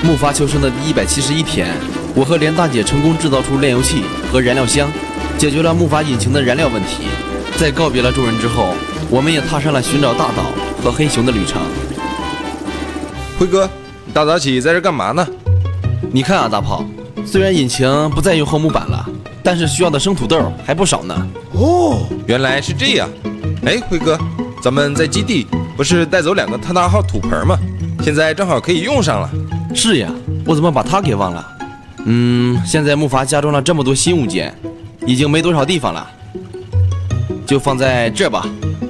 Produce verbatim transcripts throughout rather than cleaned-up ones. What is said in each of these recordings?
木筏求生的第一百七十一天，我和连大姐成功制造出炼油器和燃料箱，解决了木筏引擎的燃料问题。在告别了众人之后，我们也踏上了寻找大岛和黑熊的旅程。 辉哥，你大早起在这干嘛呢？ 你看啊，大炮，虽然引擎不再用厚木板了，但是需要的生土豆还不少呢。 哦，原来是这样。哎，辉哥，咱们在基地不是带走两个特大号土盆吗？现在正好可以用上了。 是呀，我怎么把它给忘了？嗯，现在木筏加装了这么多新物件，已经没多少地方了，就放在这吧。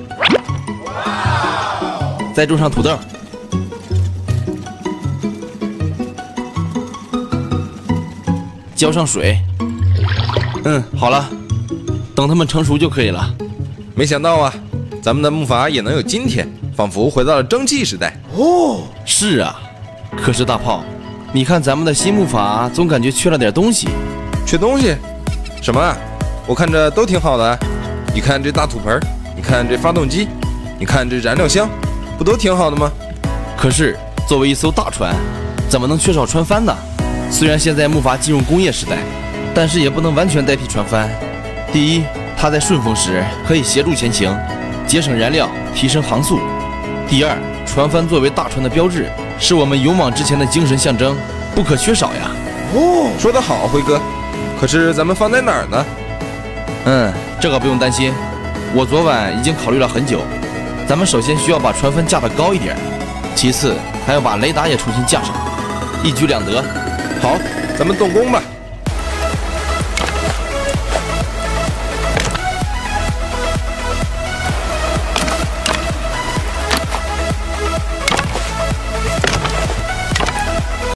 再种上土豆。浇上水。嗯，好了，等它们成熟就可以了。 没想到啊，咱们的木筏也能有今天，仿佛回到了蒸汽时代。哦， 是啊，可是大炮，你看咱们的新木筏，总感觉缺了点东西。 缺东西？什么啊？我看着都挺好的。你看这大土盆，你看这发动机，你看这燃料箱，不都挺好的吗？ 可是作为一艘大船，怎么能缺少船帆呢？虽然现在木筏进入工业时代，但是也不能完全代替船帆。第一，它在顺风时可以协助前行，节省燃料，提升航速。第二，船帆作为大船的标志，是我们勇往直前的精神象征，不可缺少呀。 哦，说得好，辉哥。可是咱们放在哪儿呢？ 嗯，这个不用担心，我昨晚已经考虑了很久。咱们首先需要把船帆架得高一点，其次还要把雷达也重新架上，一举两得。 好，咱们动工吧。